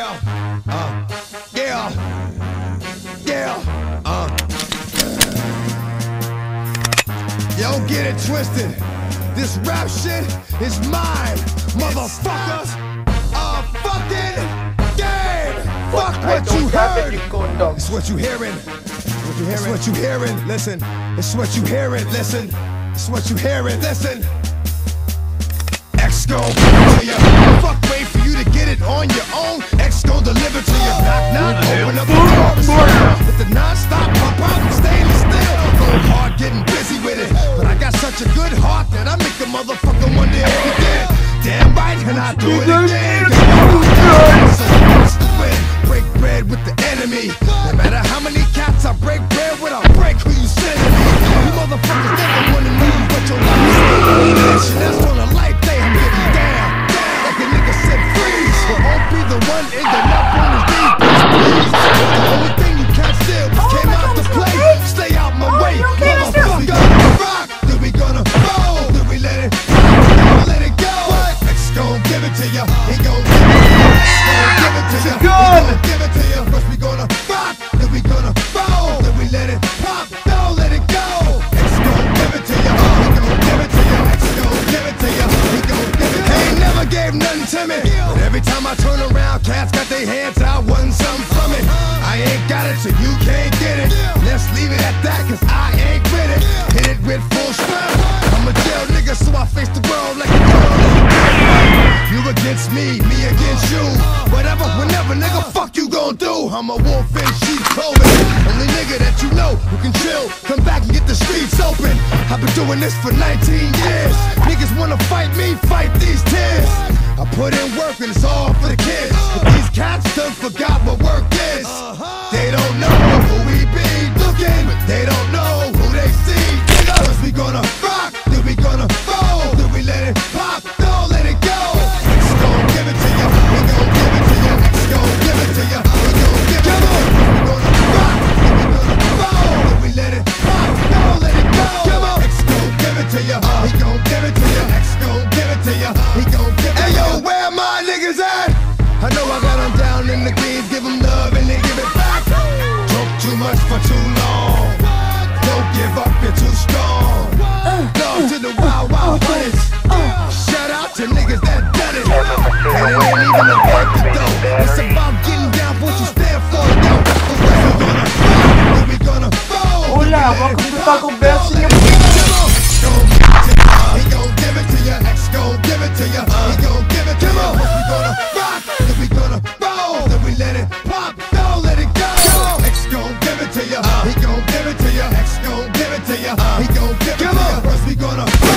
Yo, get it twisted. This rap shit is mine, motherfucker. Fucking game. Fuck what you heard. It's what you hearing. It's what you hearing. Listen. It's what you hearing. Listen. It's what you hearing. Listen. X gon' to you. Fuck, wait for you to get it on your own. X gon' deliver to you. Knock, knock, open up the door. With the non-stop pump out and stainless steel. Going hard, getting busy with it. But I got such a good heart that I make a motherfucker wonder if you did. Damn right, and I do it again. So what's the win? Break bread with the enemy. No matter how many cats I break bread with, I'll break who you sending me. You motherfuckers think I wanna move, but your life is that's on a life day. I'm getting down. Like a nigga said, freeze. But won't be the one ending up on his knees. Please. The only thing you can't steal came out to play. Stay out my way. Motherfucker, we gonna rock. Then we gonna roll. Then we let it rock. Let it go. X gon' give it to ya. He gon' give it to ya. Give it to ya. He gon' give it to ya. First we gonna rock. Then we gonna roll. Then we let it pop. Don't let it go. X gon' give it to ya. He gon' give it to ya. X gon' give it to ya. He gon' give it to ya. He ain't never gave nothing to me. But every time I turn around, cats got their hands out, wanting something from it. I ain't got it, so you can't get it. Let's leave it at that, cause I ain't with it. Hit it with full strength. I'm a jail nigga, so I face the world like a girl. You against me, me against you. Whatever, whenever, nigga, fuck you gon' do. I'm a wolf in sheep's clothing. Only nigga that you know who can chill. Come back and get the streets open. I've been doing this for 19 years. Niggas wanna fight me, fight these tears. I put in work and it's all for the kids. But these cats done forgot what work is. They don't know who we be looking, but they don't know who they see. Cause we gonna rock, then we gonna roll, then we let it pop, don't let it go. X gon' give it to ya, we gon' give it to ya. X gon' give it to ya, we gon' give it to ya. We gonna rock, then we gonna roll, then we let it pop, don't let it go. Come on, X gon' give it to ya, he gon' give it to ya. X gon' give it to ya, he gon' give it to ya. Hey yo, where my niggas at? I know I got them down in the greens, give them love and they give it back. Talk too much for too long. Don't give up, you're too strong. Love to the wild, wild hunters. Shout out to niggas that done it. And it ain't even about the dough. It's about getting down for what you stand for. Yo, we gonna roll. Olha, vou completar a conversa e he gon' give it to ya. X gon' give it to ya. He gon' give it to ya. We gonna rock, then we gonna roll, then we let it pop, don't let it go. X gon' give it to ya. He gon' give it to ya. X gon' give it to ya. He gon' give it to ya. First we gonna